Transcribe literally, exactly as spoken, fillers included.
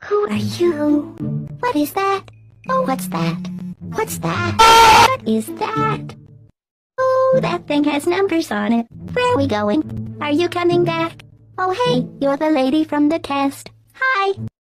Who are you? What is that? Oh, what's that? What's that? What is that? Oh, that thing has numbers on it. Where are we going? Are you coming back? Oh, hey, you're the lady from the test.